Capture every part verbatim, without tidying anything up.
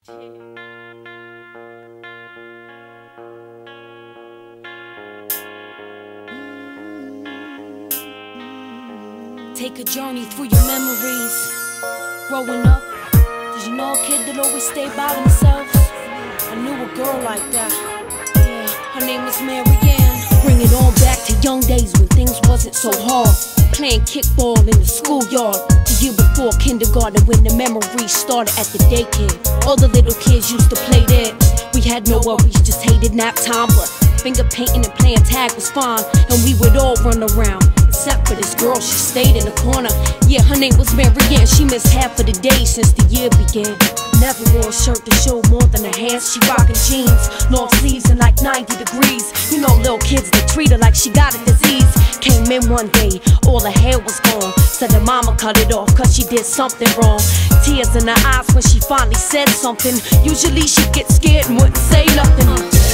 Take a journey through your memories. Growing up, did you know a kid that always stayed by themselves? I knew a girl like that. Yeah, her name was Marianne. Bring it on back to young days when things wasn't so hard. Playing kickball in the schoolyard. The year before kindergarten when the memories started at the daycare. All the little kids used to play there. We had no worries, just hated nap time. But finger painting and playing tag was fine. And we would all run around. Except for this girl, she stayed in the corner. Yeah, her name was Marianne. She missed half of the day since the year began. Never wore a shirt to show more than her hands. She rockin' jeans, long sleeves and like ninety degrees. You know little kids, they treat her like she got a disease. Came in one day, all her hair was gone. Said her mama cut it off cause she did something wrong. Tears in her eyes when she finally said something. Usually she'd get scared and wouldn't say nothing.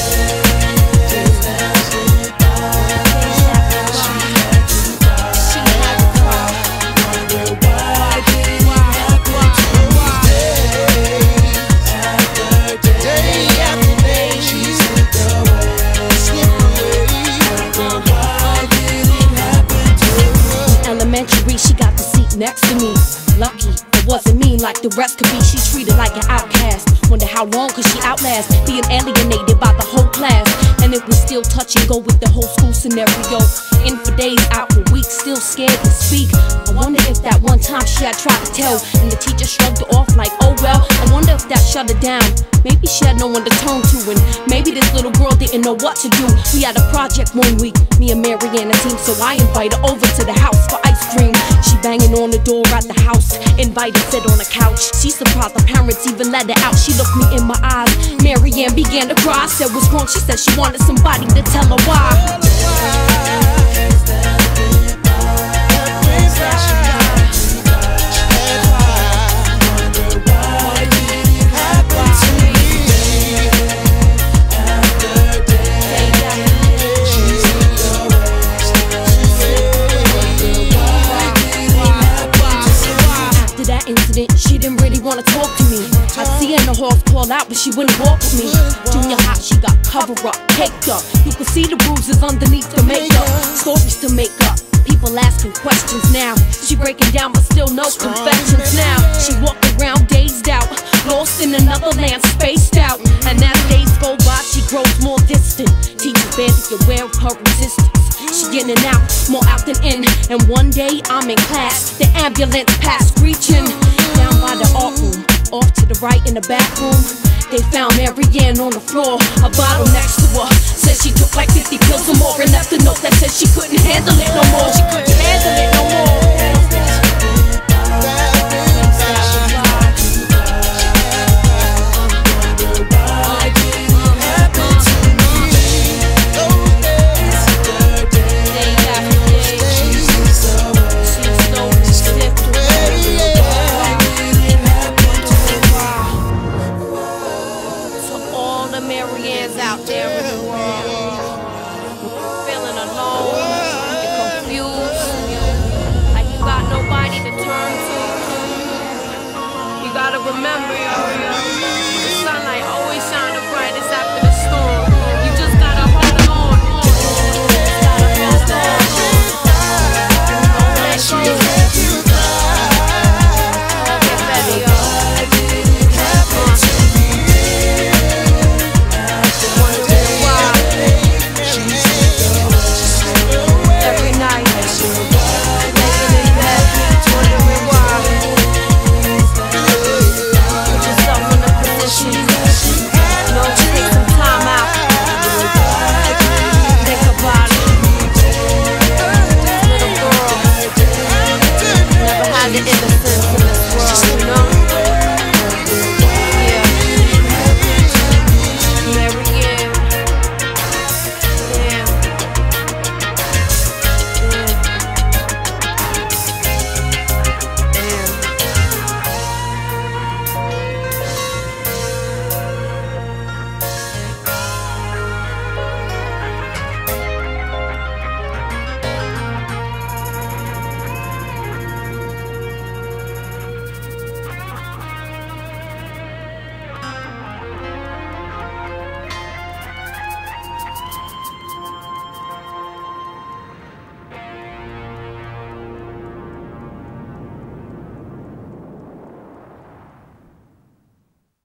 She got the seat next to me. Lucky it wasn't mean like the rest could be. She treated like an outcast. Wonder how long could she outlast being alienated by the whole class. And it was still touch and go with the whole school scenario. In for days, out for weeks, still scared to speak. I wonder if that one time she had tried to tell and the teacher shrugged her off like, oh well. I wonder if that shut her down. Maybe she had no one to turn to, and maybe this little girl didn't know what to do. We had a project one week, me and Marianne a team, so I invited her over to the house for ice cream. She banging on the door at the house, invited, sit on the couch. She surprised the parents even let her out. She looked me in my eyes, Marianne began to cry. I said what's wrong? She said she wanted somebody to tell her why. She didn't really wanna talk to me. I'd see her in the halls call out, but she wouldn't walk with me. Junior high, she got cover up, caked up. You could see the bruises underneath the makeup. Stories to make up, people asking questions now. She breaking down, but still no confessions now. She walked around dazed out, lost in another land, spaced out. And as days go by, she grows more distant. Teacher barely aware of her resistance. She in and out, more out than in. And one day I'm in class, the ambulance passed reaching down by the art room, off to the right in the bathroom. They found Marianne on the floor, a bottle next to her. Said she took like fifty pills or more and left a note that said she couldn't handle it no more. She couldn't handle it no more. Marianne's out there in the world, feeling alone and confused, like you got nobody to turn to. You gotta remember, yo.